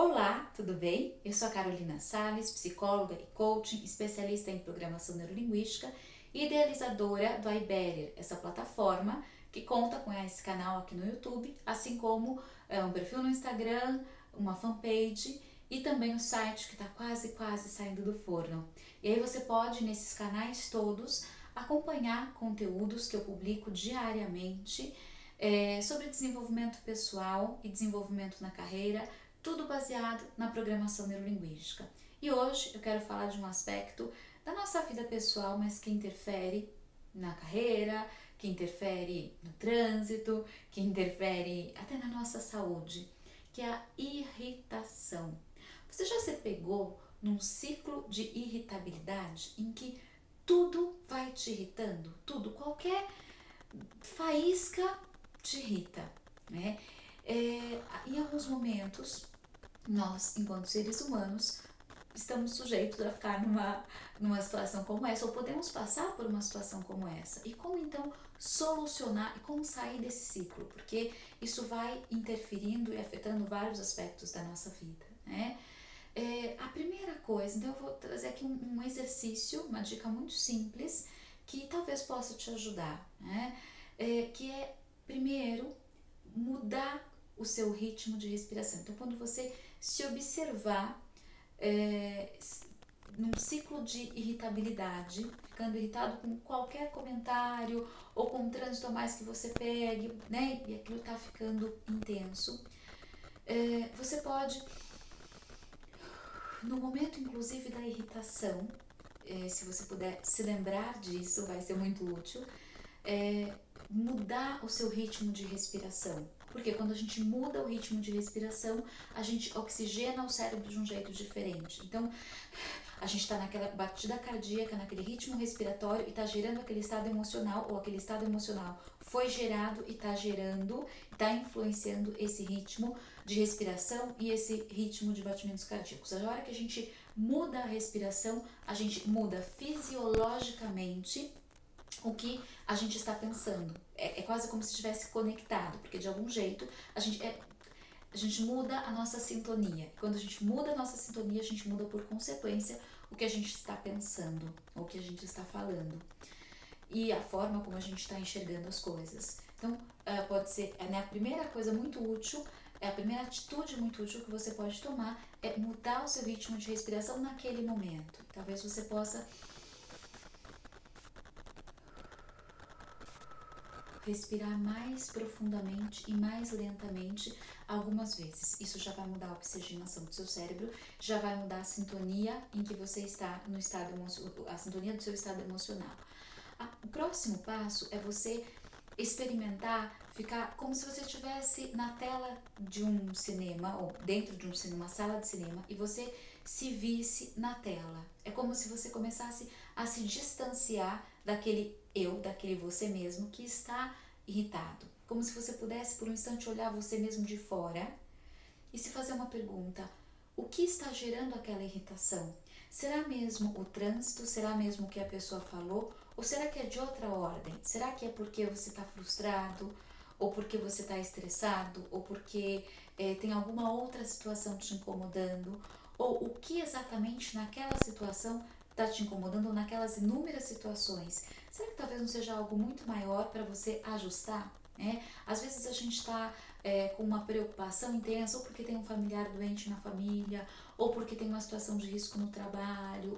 Olá, tudo bem? Eu sou a Carolina Sales, psicóloga e coaching, especialista em programação neurolinguística e idealizadora do iBetter, essa plataforma que conta com esse canal aqui no YouTube, assim como um perfil no Instagram, uma fanpage e também um site que está quase saindo do forno. E aí você pode, nesses canais todos, acompanhar conteúdos que eu publico diariamente sobre desenvolvimento pessoal e desenvolvimento na carreira, tudo baseado na programação neurolinguística. E hoje eu quero falar de um aspecto da nossa vida pessoal, mas que interfere na carreira, que interfere no trânsito, que interfere até na nossa saúde, que é a irritação. Você já se pegou num ciclo de irritabilidade em que tudo vai te irritando? Tudo, qualquer faísca te irrita, né? Em alguns momentos, nós, enquanto seres humanos, estamos sujeitos a ficar numa situação como essa, ou podemos passar por uma situação como essa. E como então solucionar e como sair desse ciclo? Porque isso vai interferindo e afetando vários aspectos da nossa vida, né? A primeira coisa, então eu vou trazer aqui um exercício, uma dica muito simples, que talvez possa te ajudar, né? Que é, primeiro, mudar o seu ritmo de respiração. Então, quando você se observar num ciclo de irritabilidade, ficando irritado com qualquer comentário ou com um trânsito a mais que você pegue, né? E aquilo está ficando intenso. Você pode, no momento inclusive da irritação, se você puder se lembrar disso, vai ser muito útil, mudar o seu ritmo de respiração. Porque quando a gente muda o ritmo de respiração, a gente oxigena o cérebro de um jeito diferente. Então, a gente está naquela batida cardíaca, naquele ritmo respiratório e está gerando aquele estado emocional, ou aquele estado emocional foi gerado e está gerando, está influenciando esse ritmo de respiração e esse ritmo de batimentos cardíacos. A hora que a gente muda a respiração, a gente muda fisiologicamente o que a gente está pensando. É quase como se estivesse conectado, porque de algum jeito a gente muda a nossa sintonia. Quando a gente muda a nossa sintonia, a gente muda por consequência o que a gente está pensando, ou o que a gente está falando. E a forma como a gente está enxergando as coisas. Então, pode ser, a primeira coisa muito útil, a primeira atitude muito útil que você pode tomar é mudar o seu ritmo de respiração naquele momento. Talvez você possa respirar mais profundamente e mais lentamente algumas vezes. Isso já vai mudar a oxigenação do seu cérebro, já vai mudar a sintonia em que você está no estado a sintonia do seu estado emocional. O próximo passo é você experimentar ficar como se você estivesse na tela de um cinema ou dentro de um cinema, uma sala de cinema, e você se visse na tela. É como se você começasse a se distanciar daquele eu, daquele você mesmo que está irritado. Como se você pudesse por um instante olhar você mesmo de fora e se fazer uma pergunta: o que está gerando aquela irritação? Será mesmo o trânsito? Será mesmo o que a pessoa falou? Ou será que é de outra ordem? Será que é porque você está frustrado? Ou porque você está estressado? Ou porque tem alguma outra situação te incomodando? Ou o que exatamente naquela situação está te incomodando, ou naquelas inúmeras situações? Será que talvez não seja algo muito maior para você ajustar? Às vezes a gente está com uma preocupação intensa, ou porque tem um familiar doente na família, ou porque tem uma situação de risco no trabalho,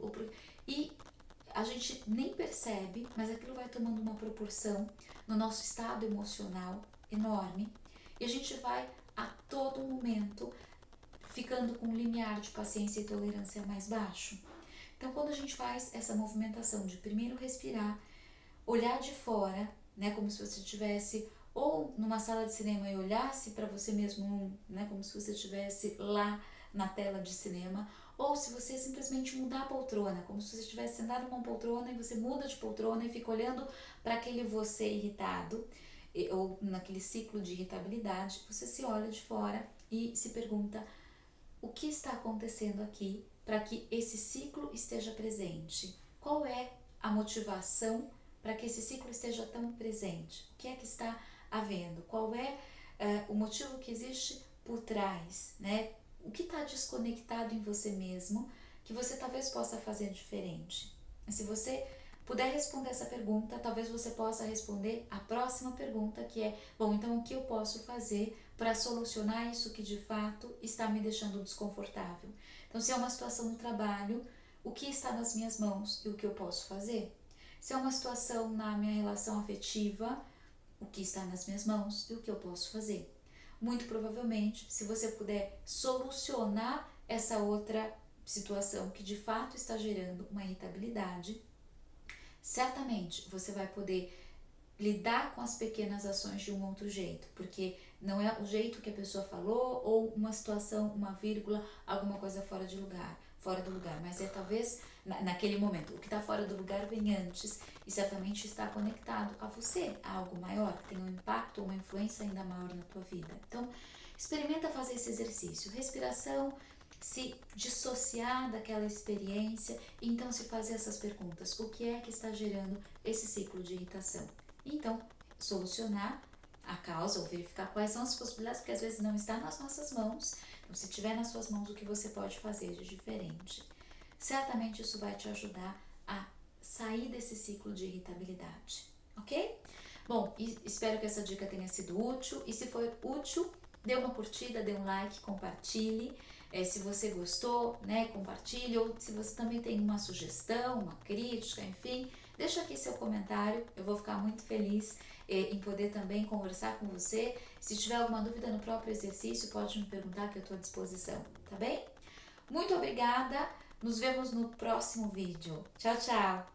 e a gente nem percebe, mas aquilo vai tomando uma proporção no nosso estado emocional enorme, e a gente vai a todo momento ficando com um limiar de paciência e tolerância mais baixo. Então, quando a gente faz essa movimentação de primeiro respirar, olhar de fora, né, como se você estivesse ou numa sala de cinema e olhasse para você mesmo, né, como se você estivesse lá na tela de cinema, ou se você simplesmente mudar a poltrona, como se você estivesse sentado numa poltrona e você muda de poltrona e fica olhando para aquele você irritado, ou naquele ciclo de irritabilidade, você se olha de fora e se pergunta: o que está acontecendo aqui para que esse ciclo esteja presente? Qual é a motivação para que esse ciclo esteja tão presente? O que é que está havendo? Qual é o motivo que existe por trás, né? o que está desconectado em você mesmo que você talvez possa fazer diferente. E se você puder responder essa pergunta, talvez você possa responder a próxima pergunta, que é, bom, então o que eu posso fazer para solucionar isso que de fato está me deixando desconfortável? Então, se é uma situação no trabalho, o que está nas minhas mãos e o que eu posso fazer? Se é uma situação na minha relação afetiva, o que está nas minhas mãos e o que eu posso fazer? Muito provavelmente, se você puder solucionar essa outra situação que de fato está gerando uma irritabilidade, certamente você vai poder lidar com as pequenas ações de um outro jeito, porque não é o jeito que a pessoa falou ou uma situação, uma vírgula, alguma coisa fora do lugar, mas é talvez naquele momento. O que está fora do lugar vem antes e certamente está conectado a você, a algo maior, que tem um impacto ou uma influência ainda maior na tua vida. Então, experimenta fazer esse exercício, respiração, se dissociar daquela experiência e então se fazer essas perguntas. O que é que está gerando esse ciclo de irritação? Então, solucionar a causa ou verificar quais são as possibilidades, porque às vezes não está nas nossas mãos. Então, se tiver nas suas mãos, o que você pode fazer de diferente? Certamente isso vai te ajudar a sair desse ciclo de irritabilidade, ok? Bom, espero que essa dica tenha sido útil e se for útil, dê uma curtida, dê um like, compartilhe. Se você gostou, né, compartilhe, ou se você também tem uma sugestão, uma crítica, enfim, deixa aqui seu comentário, eu vou ficar muito feliz em poder também conversar com você. Se tiver alguma dúvida no próprio exercício, pode me perguntar que eu estou à disposição, tá bem? Muito obrigada, nos vemos no próximo vídeo. Tchau, tchau!